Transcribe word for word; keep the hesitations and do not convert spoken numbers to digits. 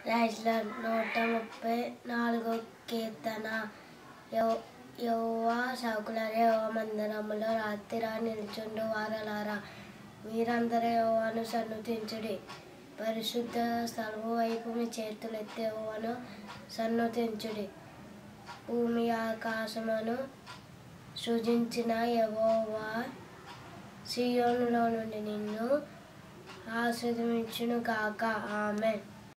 రైజ్ల నూట ముప్పై నాలుగో కీర్తన. యెహోవా సేవకులారా, యెహోవా మందిరములో రాత్రిరా నిలుచుండు వారలారా, మీరందరూ యెహోవాను సన్నుతించుడి. పరిశుద్ధ స్థలము వైపు మీ చేతులెత్తి యెహోవాను సన్నుతించుడి. భూమి ఆకాశమును సృజించిన యెహోవా సీయోనులో నుండి నిన్ను ఆశీర్వదించును గాక. ఆమేన్.